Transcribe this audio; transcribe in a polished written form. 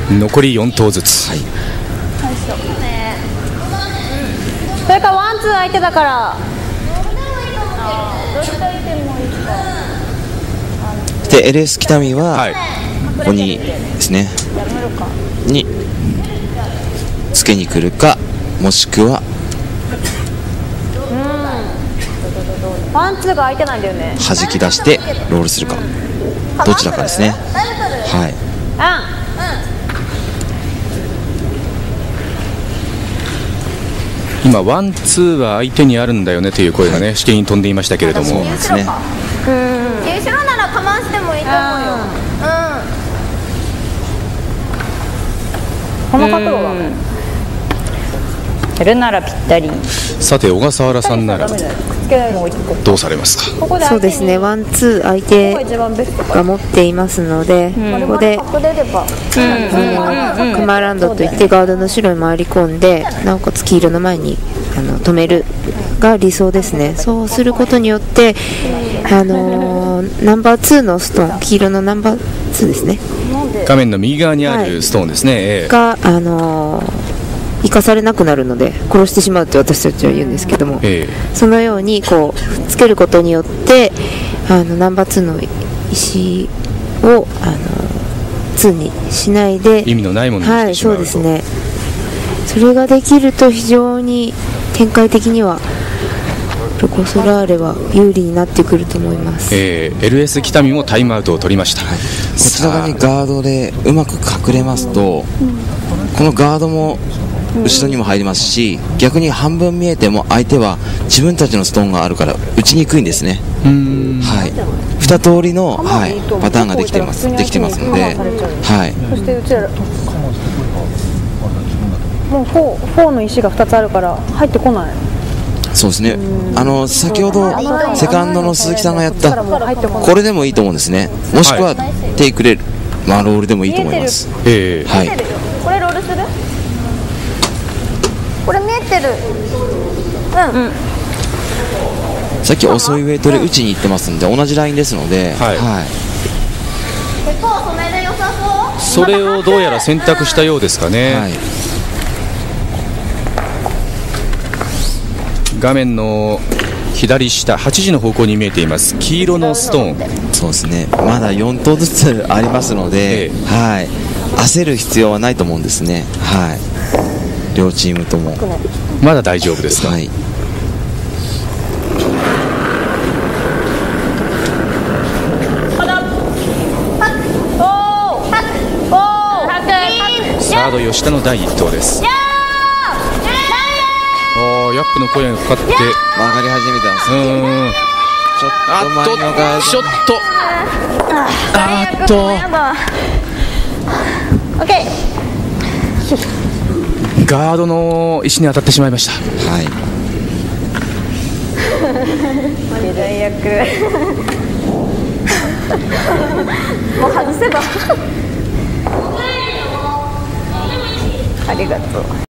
残り4投ずつ。 それからワンツー相手だから。 で LS 北見は、ここにですねにつけに来るか、もしくはワンツーが相手なんだよね。 弾き出してロールするか、どちらかですね。はい。 今ワンツーは相手にあるんだよねという声がね、しきりに飛んでいましたけれども。 そうなんですね。 後ろなら我慢してもいいと思うよ。 この角度だ。やるならぴったり。 さて小笠原さんならどうされますか。 そうですね、ワンツー相手が持っていますので、ここでクマランドといってガードの後ろに回り込んで、なおかつ黄色の前に止めるが理想ですね。そうすることによってナンバー2のストーン、黄色のナンバー2ですね、 画面の右側にあるストーンですね、 が生かされなくなるので、殺してしまうって私たちは言うんですけども、そのようにこうつけることによってナンバー2の石を2にしないで意味のないものにしてしまうと。 そうですね、それができると非常に展開的にはロコ・ソラーレは有利になってくると思います。 LS 北見もタイムアウトを取りました。 こちら側にガードでうまく隠れますと、このガードも後ろにも入りますし、逆に半分見えても相手は自分たちのストーンがあるから打ちにくいんですね。はい、2通りの、パターンができてますので、はい、 そしてうちらもう4の石が2つあるから入ってこない。 そうですね、先ほどセカンドの鈴木さんがやったこれでもいいと思うんですね。もしくはテイクレール、ロールでもいいと思います。はい、 これロールする？これ見えてる。 さっき遅いウェイトで打ちに行ってますんで、同じラインですので、 結構それで良さそそう。 れをどうやら選択したようですかね。画面の左下8時の方向に見えています黄色のストーン。 そうですね、まだ4投ずつありますので、焦る必要はないと思うんですね。両チームともまだ大丈夫ですか。サード吉田の第1投です。ヤップの声がかかって曲がり始めたんですね。ちょっと前のガード、 ちょっとガードの石に当たってしまいました。 最悪。もう外せば。ありがとう。